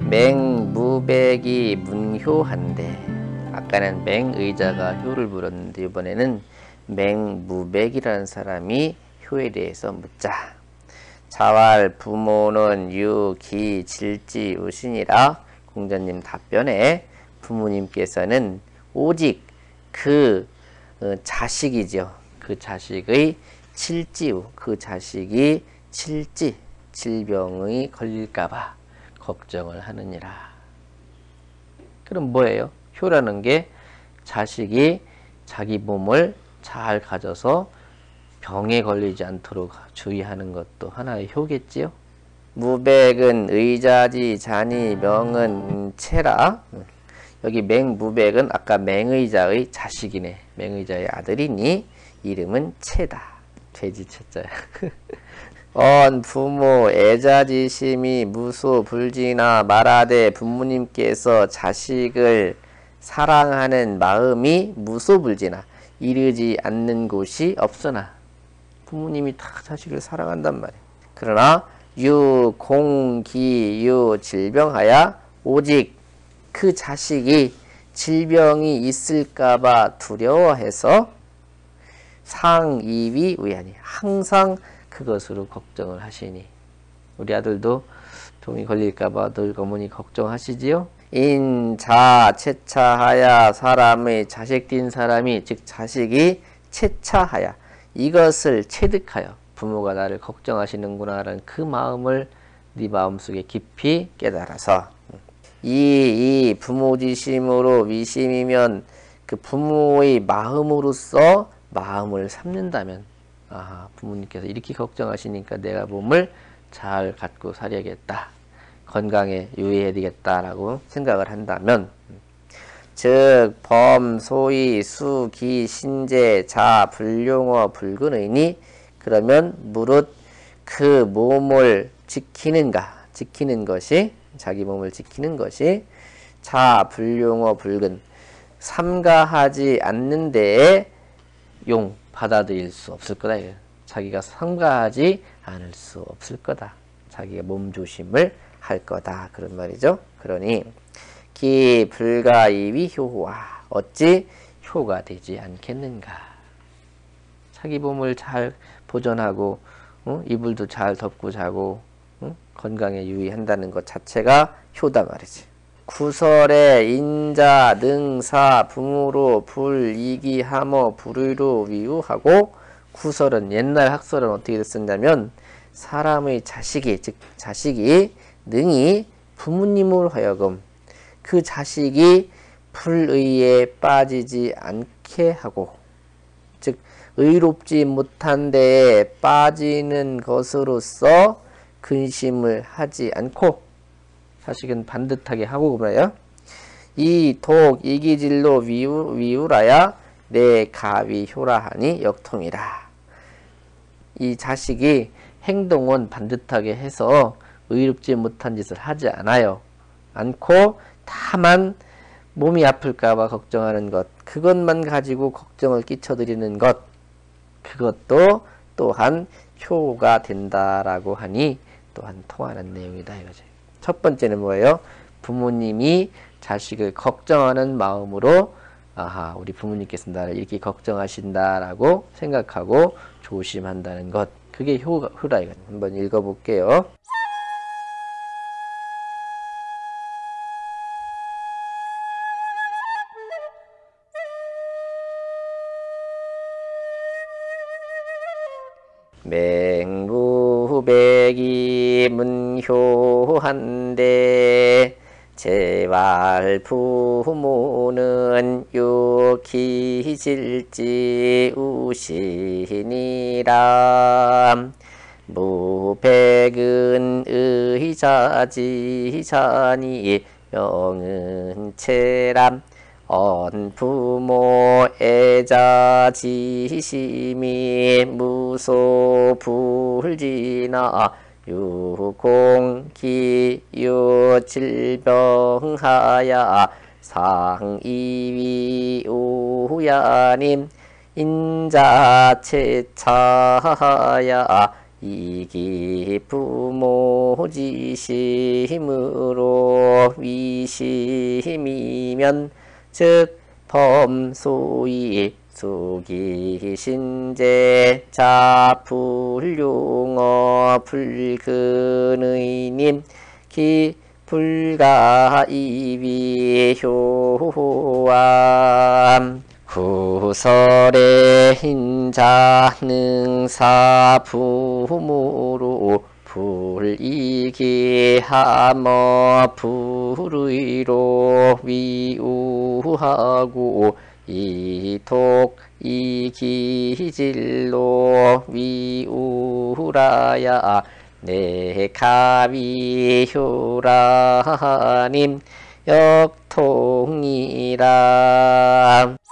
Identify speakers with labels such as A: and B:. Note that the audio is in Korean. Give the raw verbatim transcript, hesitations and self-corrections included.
A: 맹무백이 문효한데, 아까는 맹의자가 효를 물었는데 이번에는 맹무백이라는 사람이 효에 대해서 묻자. 자왈 부모는 유, 기, 질지, 우신이라. 공자님 답변에 부모님께서는 오직 그 자식이죠. 그 자식의 칠지우, 그 자식이 칠지, 질병이 걸릴까봐 걱정을 하느니라. 그럼 뭐예요? 효라는 게 자식이 자기 몸을 잘 가져서 병에 걸리지 않도록 주의하는 것도 하나의 효겠지요. 무백은 의자지 자니 명은 체라. 여기 맹무백은 아까 맹의자의 자식이네. 맹의자의 아들이니 이름은 체다. 돼지 체자야. 언 부모 애자지심이 무소 불지나 말하되, 부모님께서 자식을 사랑하는 마음이 무소불지나 이르지 않는 곳이 없으나, 부모님이 다 자식을 사랑한단 말이에요. 그러나 유 공기 유 질병하야, 오직 그 자식이 질병이 있을까봐 두려워해서 상이위 의하니, 항상 그것으로 걱정을 하시니. 우리 아들도 병이 걸릴까봐 늘 어머니 걱정하시지요. 인자 채차하야, 사람의 자식된 사람이, 즉 자식이 채차하야, 이것을 체득하여 부모가 나를 걱정하시는구나 라는 그 마음을 네 마음속에 깊이 깨달아서, 이, 이 부모지심으로 위심이면 그 부모의 마음으로서 마음을 삼는다면, 아, 부모님께서 이렇게 걱정하시니까 내가 몸을 잘 갖고 살아야겠다, 건강에 유의해야 되겠다라고 생각을 한다면, 즉 범, 소위, 수, 기, 신재, 자, 불용어, 불근의니, 그러면 무릇 그 몸을 지키는가, 지키는 것이, 자기 몸을 지키는 것이 자, 불용어, 불근, 삼가하지 않는 데에 용, 받아들일 수 없을 거다. 자기가 삼가하지 않을 수 없을 거다. 자기가 몸조심을 할 거다. 그런 말이죠. 그러니 기 불가이위 효와, 어찌 효가 되지 않겠는가. 자기 몸을 잘 보존하고, 어? 이불도 잘 덮고 자고, 어? 건강에 유의한다는 것 자체가 효다 말이지. 구설에 인자 능사 부모로 불이기하며 불의로 위우하고, 구설은, 옛날 학설은 어떻게 됐었냐면, 사람의 자식이, 즉 자식이 능히 부모님으로 하여금 그 자식이 불의에 빠지지 않게 하고, 즉 의롭지 못한 데에 빠지는 것으로서 근심을 하지 않고, 자식은 반듯하게 하고 그래요. 이 독 이기질로 위우, 위우라야 내 가위 효라하니 역통이라. 이 자식이 행동은 반듯하게 해서 의롭지 못한 짓을 하지 않아요. 않고 다만 몸이 아플까봐 걱정하는 것, 그것만 가지고 걱정을 끼쳐드리는 것, 그것도 또한 효가 된다라고 하니 또한 통하는 내용이다 이거죠. 첫 번째는 뭐예요? 부모님이 자식을 걱정하는 마음으로, 아하, 우리 부모님께서 나를 이렇게 걱정하신다라고 생각하고 조심한다는 것, 그게 효, 효라 이거죠. 한번 읽어볼게요. 맹무백이 문효한데, 제발 부모는 유기질지 우신이라. 무백은 의자지 자니 명은 체람. 언 부모 애자지심이 무소 불지나 유공기 유질병하야 상이위 우야님 인자체차야 이기 부모지심으로 위심이면 즉 범소이 수기신제 자불용어 불근의님 기 불가이비효암 후설의 인자 능사 부무로 불이기하머 불의로 위우하고 이톡 이기질로 위우라야 내가위효라님 역통이라